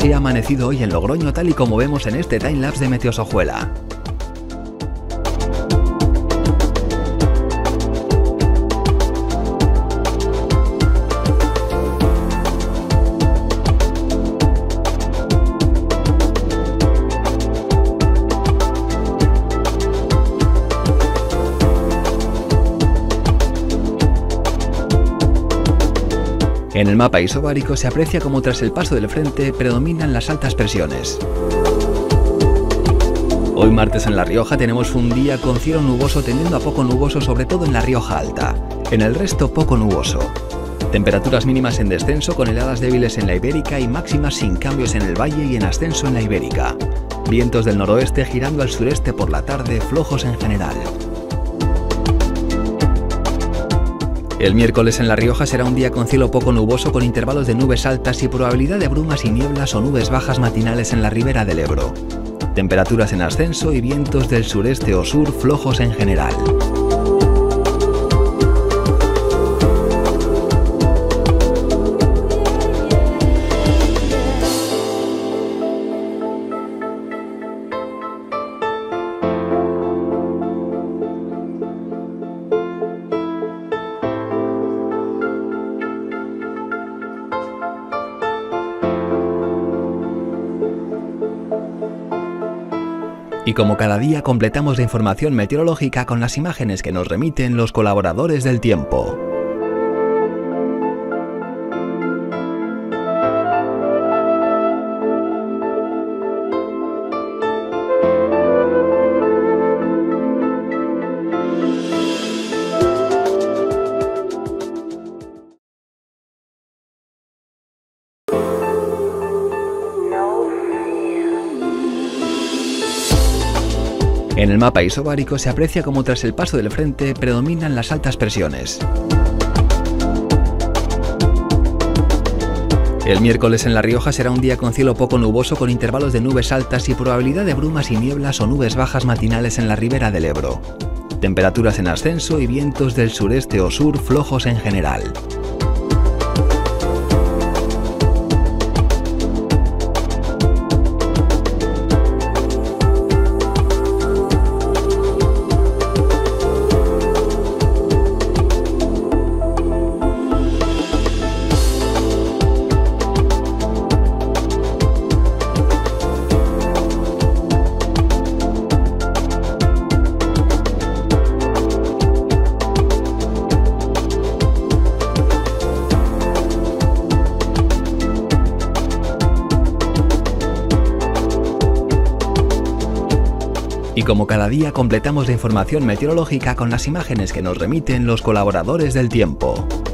Así ha amanecido hoy en Logroño, tal y como vemos en este timelapse de Meteosojuela. En el mapa isobárico se aprecia como tras el paso del frente predominan las altas presiones. Hoy martes en La Rioja tenemos un día con cielo nuboso tendiendo a poco nuboso, sobre todo en La Rioja Alta. En el resto poco nuboso. Temperaturas mínimas en descenso con heladas débiles en la Ibérica y máximas sin cambios en el valle y en ascenso en la Ibérica. Vientos del noroeste girando al sureste por la tarde, flojos en general. El miércoles en La Rioja será un día con cielo poco nuboso con intervalos de nubes altas y probabilidad de brumas y nieblas o nubes bajas matinales en la ribera del Ebro. Temperaturas en ascenso y vientos del sureste o sur flojos en general. Y como cada día completamos la información meteorológica con las imágenes que nos remiten los colaboradores del tiempo. En el mapa isobárico se aprecia como tras el paso del frente predominan las altas presiones. El miércoles en La Rioja será un día con cielo poco nuboso con intervalos de nubes altas y probabilidad de brumas y nieblas o nubes bajas matinales en la ribera del Ebro. Temperaturas en ascenso y vientos del sureste o sur flojos en general. Y como cada día completamos la información meteorológica con las imágenes que nos remiten los colaboradores del tiempo.